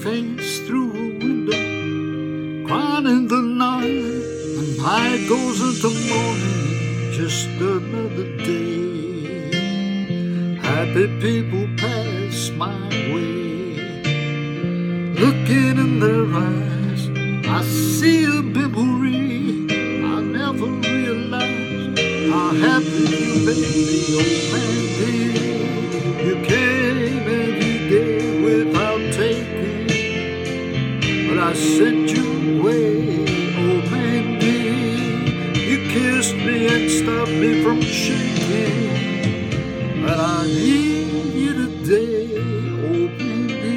face through a window, crying in the night, and night goes into morning, just another day. Happy people pass my way, looking in their eyes, I see a memory. I never realized how happy you made me, oh Mandy. You came and you gave without taking, but I sent you away, oh Mandy. You kissed me and stopped me from shaking, but I need you today, oh Mandy.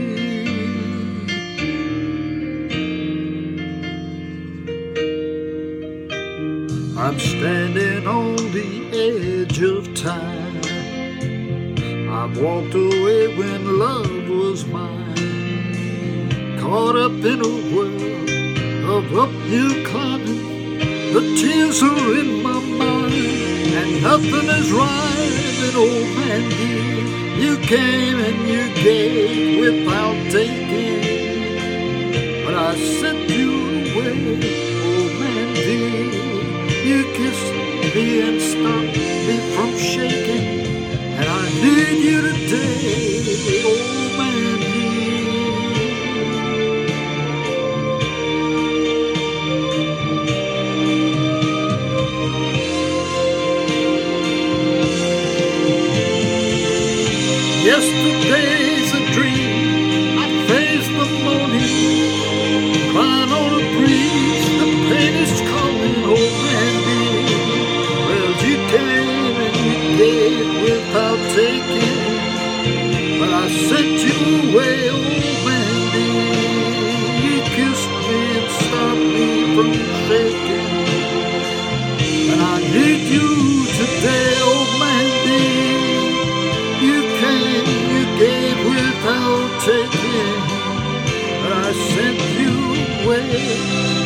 I'm standing on the edge of time. I've walked away when love was mine, caught up in a world of uphill climbing. The tears are in my mind, and nothing is right. And oh Mandy, you came and you gave without taking, but I sent you away, oh Mandy. You kissed me and stopped me from shaking, and I need you today, oh Mandy. Yesterday's a dream, I face the morning, crying on a breeze, the pain is calling, oh Mandy. Well, you came and you gave without taking, but I sent you away, oh Mandy. You kissed me and stopped me from shaking, and I need you today, oh Mandy. You came, you gave without taking, but I sent you away.